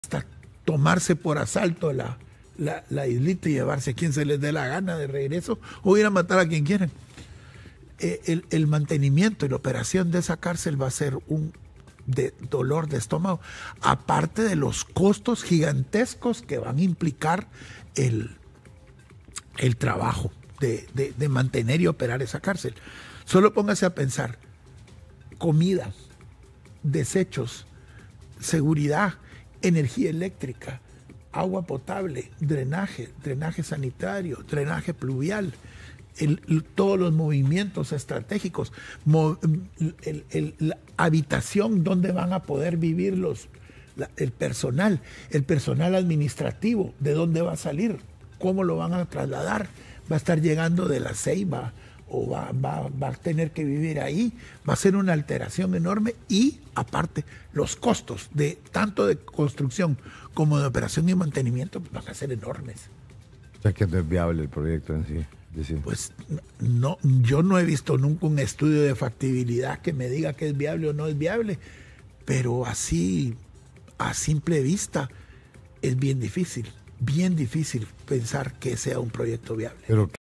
hasta tomarse por asalto la islita y llevarse a quien se les dé la gana de regreso o ir a matar a quien quieran. El mantenimiento y la operación de esa cárcel va a ser un dolor de estómago, aparte de los costos gigantescos que van a implicar el trabajo de mantener y operar esa cárcel. Solo póngase a pensar: comida, desechos, seguridad, energía eléctrica, agua potable, drenaje sanitario, drenaje pluvial, todos los movimientos estratégicos, la habitación donde van a poder vivir el personal administrativo, de dónde va a salir, cómo lo van a trasladar, va a estar llegando de La Ceiba o va a tener que vivir ahí, va a ser una alteración enorme y aparte los costos tanto de construcción como de operación y mantenimiento van a ser enormes. O sea que no es viable el proyecto en sí. Pues no, yo no he visto nunca un estudio de factibilidad que me diga que es viable o no es viable, pero así a simple vista es bien difícil pensar que sea un proyecto viable. Pero